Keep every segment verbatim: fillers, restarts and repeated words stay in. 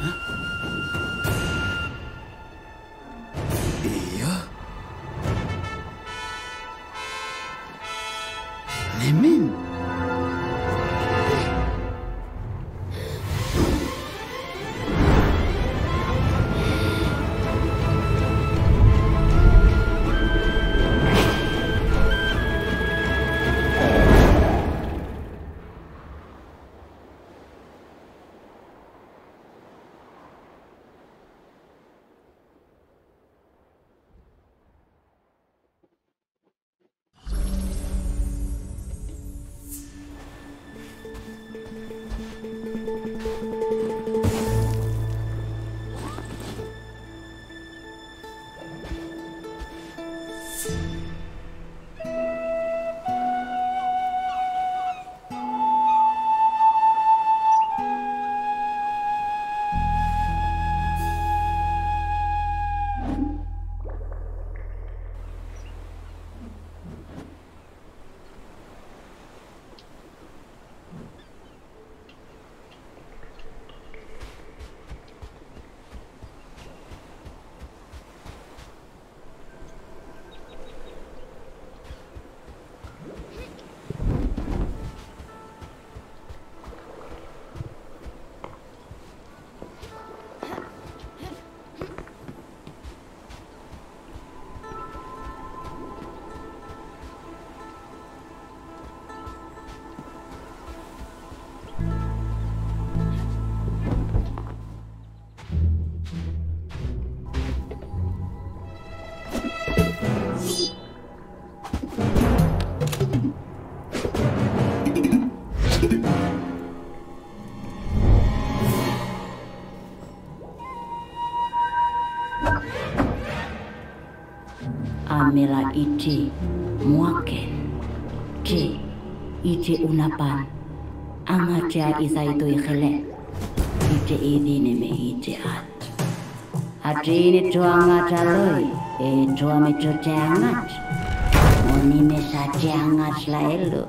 Iya. Nemen. Amela iti muaken ti iti unapan angatia isa itu ikhele iti idine me iti at ati ini tuanga taloi e tuame tuangat moni me sa jangat la elu.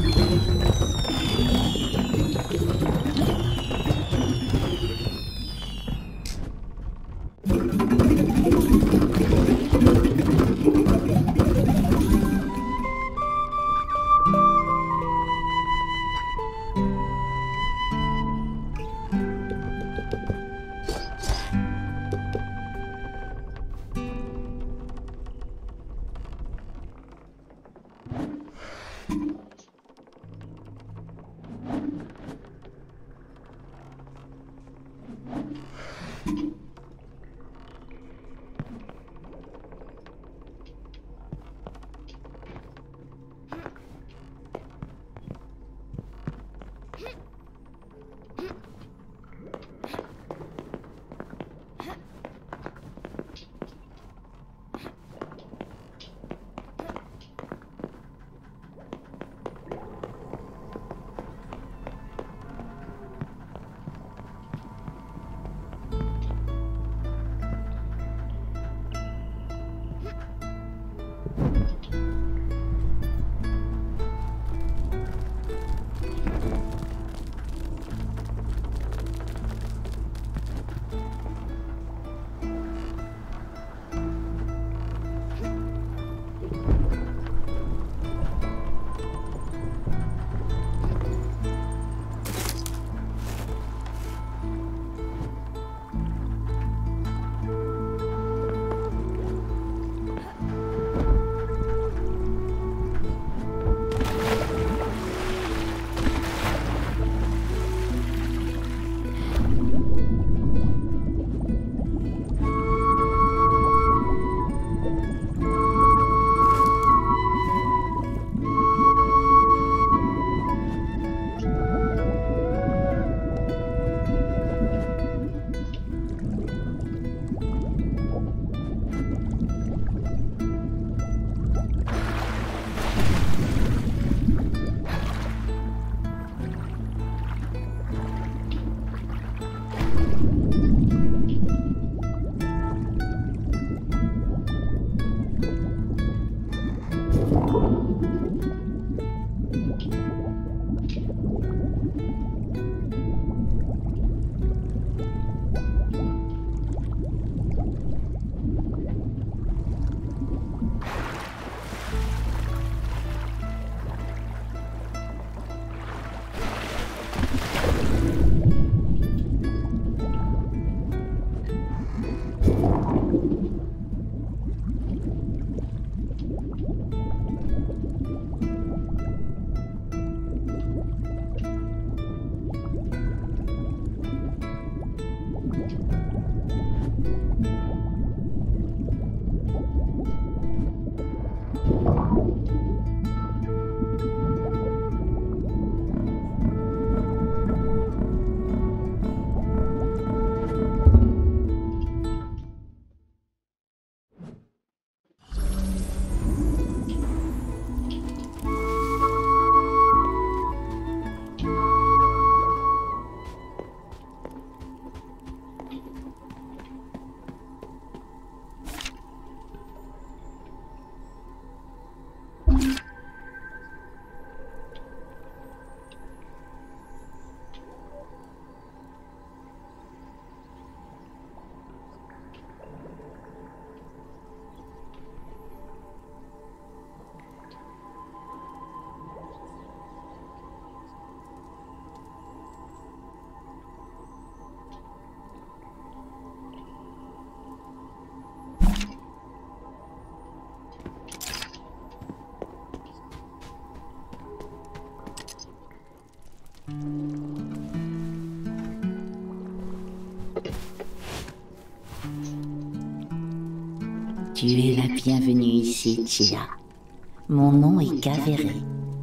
Tu es la bienvenue ici, Chia. Mon nom est Kaveri.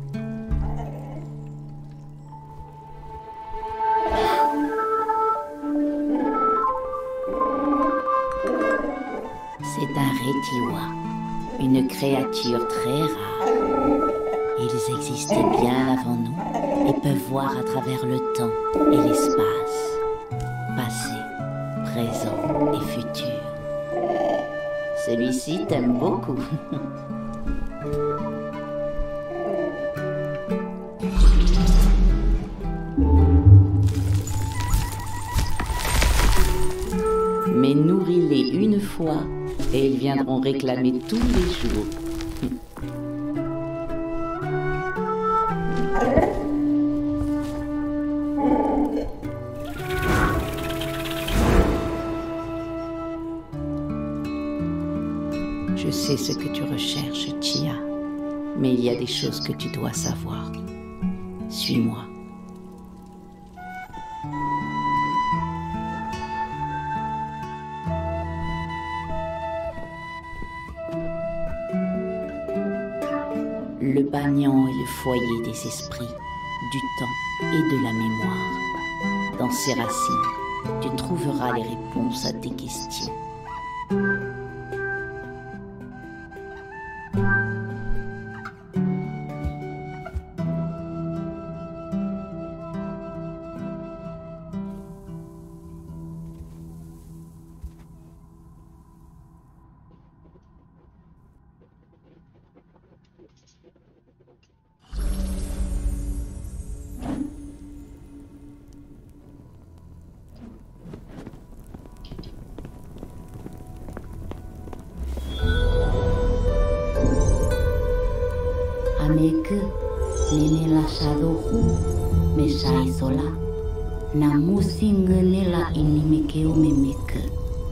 C'est un Retiwa, une créature très rare. Ils existaient bien avant nous et peuvent voir à travers le temps et l'espace, passé, présent et futur. Celui-ci t'aime beaucoup. fois et ils viendront réclamer tous les jours. Je sais ce que tu recherches, Chia, mais il y a des choses que tu dois savoir. Suis-moi. Le banyan est le foyer des esprits, du temps et de la mémoire. Dans ses racines, tu trouveras les réponses à tes questions. Ameke nene la sadohu me saisola na musi ngene la inimeke o memeke.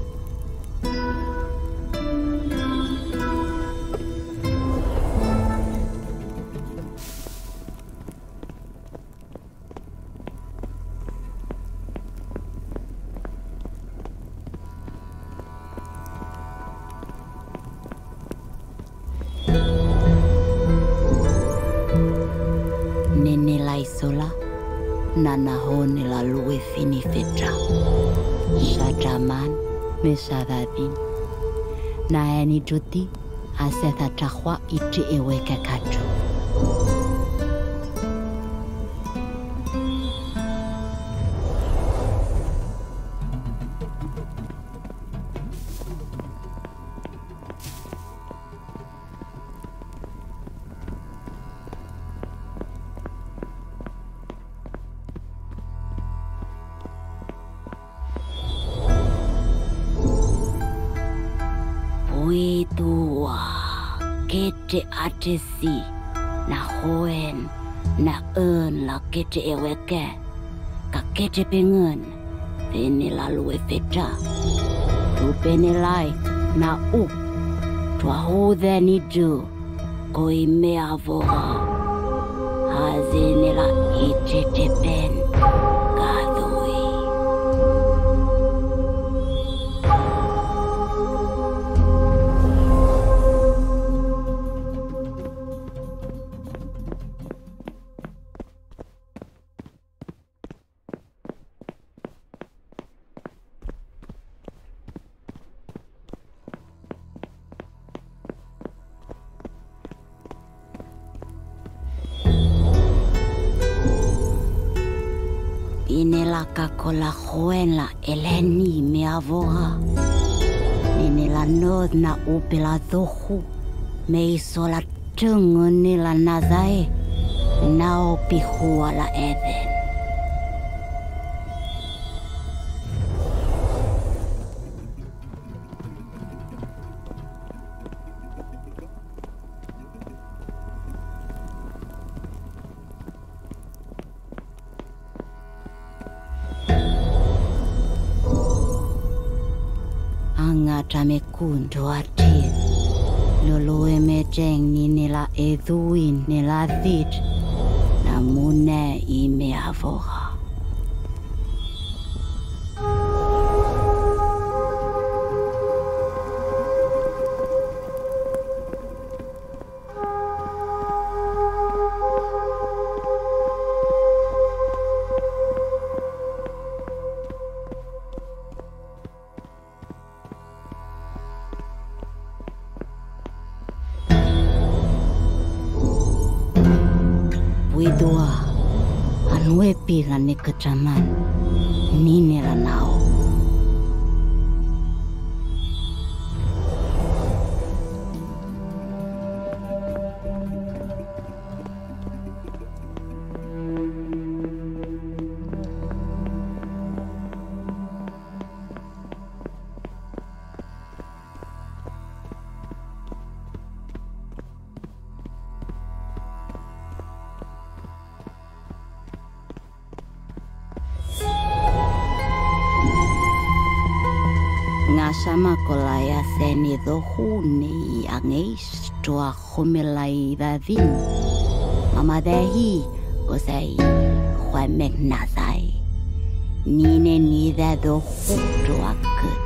Sola nanahone la lue fini fetra shajaman mesadabin na eni juti asetha chahwa iti eweka kachu. Tua kete atesi na hoen na eun la kete eweke ka kete pengen pene la lue feta tu pene lai na up tua hode ni du koi me avoha hazene la ite te pen kadui. Inela kakola joen la eleni me avoha. Inela nod na upela dohu. Me isola tungu nila nazae. Nao pihua la Eden. Tamekundu ati loloe mejeng ni nila edhuin nila dhid na mune ime avoha. Widua anue pila ne kecaman nini la nao. Asama kolaya seni dohuni angis tua khomelai davin. Mama dahi osai khwamek nasai. Nine nida dohu tua kut.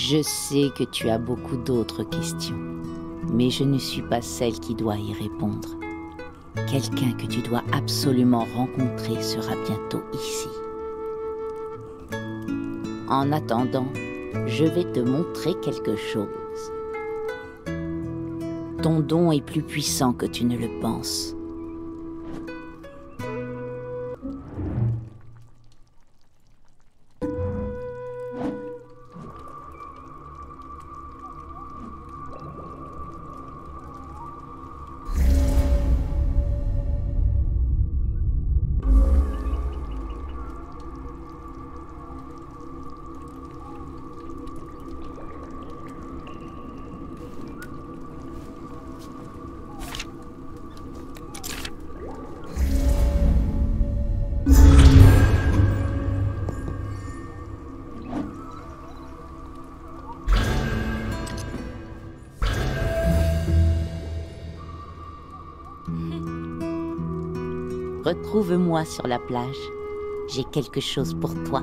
Je sais que tu as beaucoup d'autres questions, mais je ne suis pas celle qui doit y répondre. Quelqu'un que tu dois absolument rencontrer sera bientôt ici. En attendant, je vais te montrer quelque chose. Ton don est plus puissant que tu ne le penses. Retrouve-moi sur la plage. J'ai quelque chose pour toi.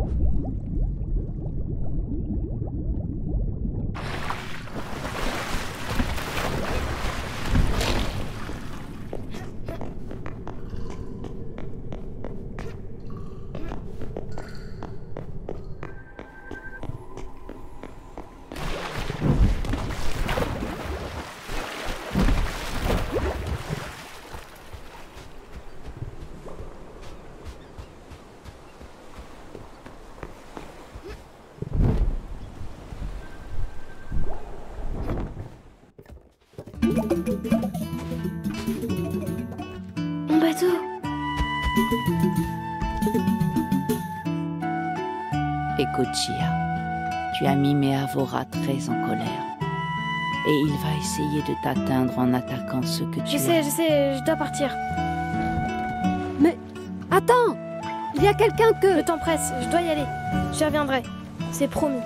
Mon bateau. Écoute, Chia, tu as mis Mehavora très en colère. Et il va essayer de t'atteindre en attaquant ce que tu Je as. sais, je sais, je dois partir. Mais attends, il y a quelqu'un que... Le temps presse, je dois y aller. Je reviendrai. C'est promis.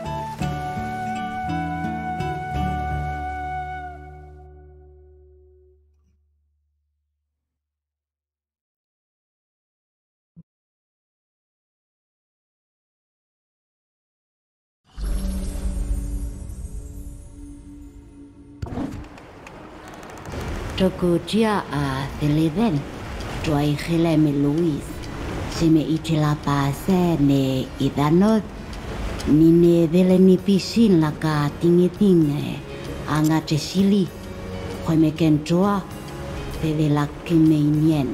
Toko tia a Televen, Joy Heleme Louise, Sime Itila Pase ne Idanot, Nine Deleni Pisin la ka tingiting anga Cecily, Hoimeken Joa, Tele la Kimeinian.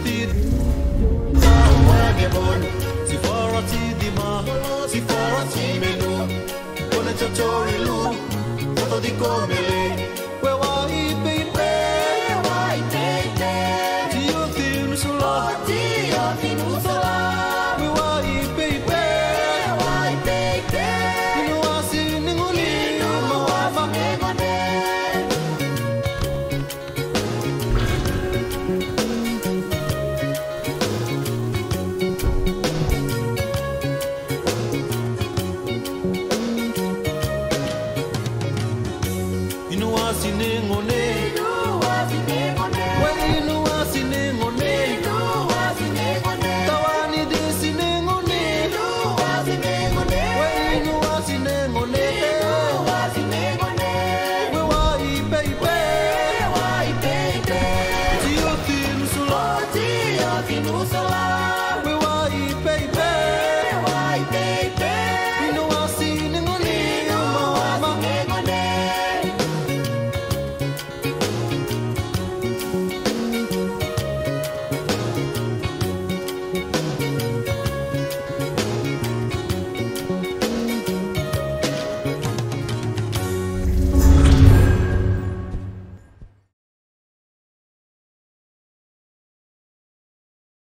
Inu asine ngone